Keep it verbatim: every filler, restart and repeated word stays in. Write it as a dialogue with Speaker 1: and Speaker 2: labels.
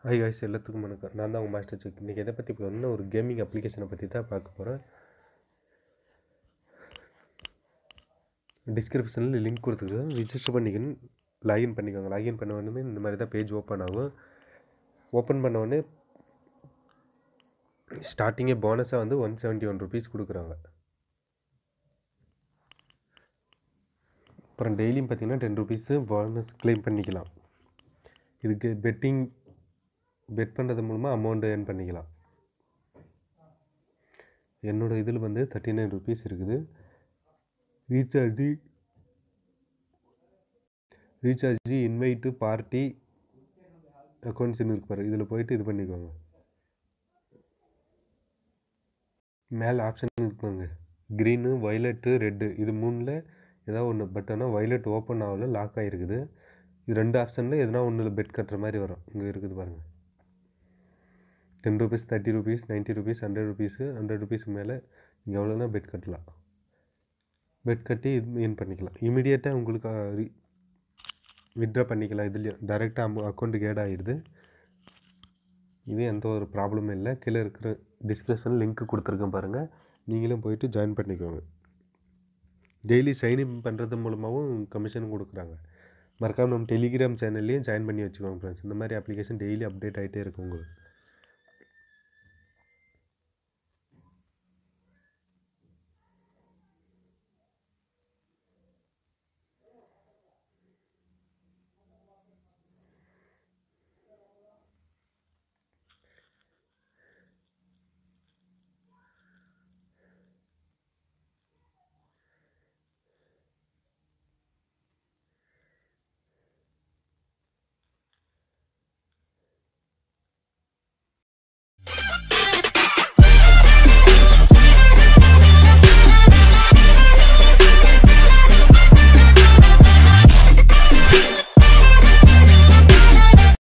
Speaker 1: Hi guys, எல்லாத்துக்கும் வணக்கம். நான் தான் உங்கள் மாஸ்டர் செக். இன்றைக்கி எதை பற்றி போகிறோம்னா ஒரு கேமிங் அப்ளிகேஷனை பற்றி தான் பார்க்க போகிறேன். டிஸ்கிரிப்ஷனில் லிங்க் கொடுத்துருக்கேன். ரிஜிஸ்டர் பண்ணிக்கணும், லாகின் பண்ணிக்கோங்க. லாகின் பண்ண உடனே இந்த மாதிரி தான் பேஜ் ஓப்பன் ஆகும். ஓப்பன் பண்ண உடனே ஸ்டார்டிங்கே போனஸாக வந்து ஒன் செவன்ட்டி ஒன் ருபீஸ் கொடுக்குறாங்க. அப்புறம் டெய்லியும் பார்த்திங்கன்னா டென் ருபீஸு போனஸ் கிளைம் பண்ணிக்கலாம். இதுக்கு பெட்டிங் பெட் பண்ணுறது மூலமாக அமௌண்ட் ஏர்ன் பண்ணிக்கலாம். என்னோடய இதில் வந்து தேர்ட்டி நைன் ருபீஸ் இருக்குது. ரீசார்ஜு ரீசார்ஜு இன்வைட்டு பார்ட்டி அக்கௌண்ட்ஸ்னு இருக்கு பாரு. இதில் போயிட்டு இது பண்ணிக்கோங்க. மேலே ஆப்ஷன் இருக்குங்க, க்ரீனு, வயலட்டு, ரெட்டு. இது மூணில் ஏதாவது ஒன்று. பட் ஆனால் வயலட் ஓப்பன் ஆகல, லாக் ஆகிருக்குது. இது ரெண்டு ஆப்ஷனில் எதுனா ஒன்றில் பெட் கட்டுற மாதிரி வரும். இங்கே இருக்குது பாருங்கள். Ten rupees, thirty rupees, ninety rupees, hundred rupees hundred ருபீஸ்க்கு மேலே இங்கே எவ்வளோனா பெட் கட்டலாம். பெட் கட்டி இது ஏர்ன் பண்ணிக்கலாம். இமீடியட்டாக உங்களுக்கு வித்ட்ரா பண்ணிக்கலாம். இதுலேயும் டைரெக்டாக அமௌ அக்கௌண்ட்டுக்கு ஏட் ஆகிடுது. இது எந்த ஒரு ப்ராப்ளமும் இல்லை. கீழே இருக்கிற டிஸ்கிரிப்ஷனில் லிங்க் கொடுத்துருக்கேன் பாருங்கள். நீங்களும் போயிட்டு ஜாயின் பண்ணிக்கோங்க. டெய்லி சைன்இன் பண்ணுறது மூலமாகவும் கமிஷன் கொடுக்குறாங்க. மறக்காமல் நம்ம டெலிகிராம் சேனல்லையும் ஜாயின் பண்ணி வச்சுக்கோங்க ஃப்ரெண்ட்ஸ். இந்த மாதிரி அப்ளிகேஷன் டெய்லி அப்டேட் ஆகிட்டே இருக்கும் உங்களுக்கு.